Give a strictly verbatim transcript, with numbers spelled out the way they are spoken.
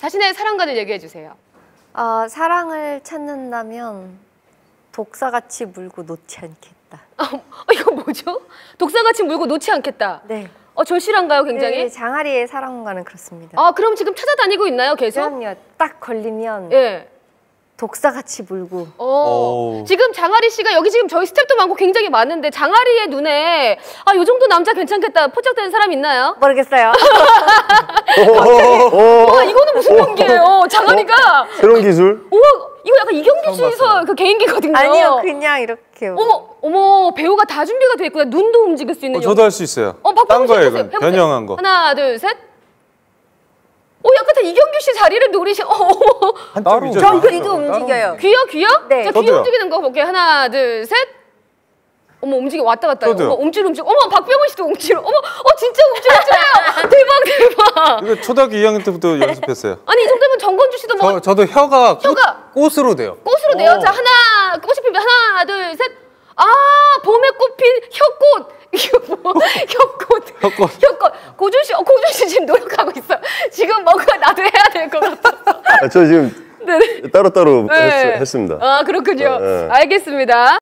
자신의 사랑관을 얘기해 주세요. 어, 사랑을 찾는다면 독사같이 물고 놓지 않겠다. 어, 이거 뭐죠? 독사같이 물고 놓지 않겠다. 네. 어, 절실한가요, 굉장히? 네, 장아리의 사랑과는 그렇습니다. 아, 그럼 지금 찾아다니고 있나요, 계속? 그럼요. 딱 걸리면 예. 독사같이 물고. 어. 지금 장아리 씨가 여기 지금 저희 스텝도 많고 굉장히 많은데 장아리의 눈에 아, 요 정도 남자 괜찮겠다 포착되는 사람 있나요? 모르겠어요. 와, 이거는 무슨 연기예요? 장아리가 새로운 기술? 우와, 이거 약간 이경규 씨에서 그 개인기거든요. 아니요, 그냥 이렇게. 어머, 어머, 배우가 다 준비가 돼 있구나. 눈도 움직일 수 있는. 어, 저도 할 수 있어요. 어, 박범 씨 해보세요. 해보세요. 변형한 거. 하나, 둘, 셋. 오, 약간 다 이경규 씨 자리를 노리시. 어, 한쪽이죠. 저 귀도 움직여요. 귀요, 귀요? 네. 자, 귀 저도요. 움직이는 거 볼게요. 하나, 둘, 셋. 어머, 움직여 왔다 갔다. 저도요. 어머, 움찔 움찔. 어머, 박병원 씨도 움찔. 어머, 어 진짜 움찔 움찔해요. 대박, 대박. 이거 초등학교 이 학년 때부터 연습했어요. 아니, 이 정도면 정건주 씨도 뭐 저, 저도 혀가, 혀가 꽃, 꽃으로 돼요. 꽃으로 내요. 자, 하나, 꽃이 피면 하나, 둘, 셋. 아, 봄에 꽃핀 혀꽃. 이거 뭐, 혀꽃. 혀꽃. 혀꽃. 고준 씨, 어, 고준 씨 지금 노력하고 있어. 지금 뭔가 나도 해야 될 것 같아. 아, 저 지금 네네. 따로따로 네. 했, 했습니다. 아, 그렇군요. 네. 알겠습니다.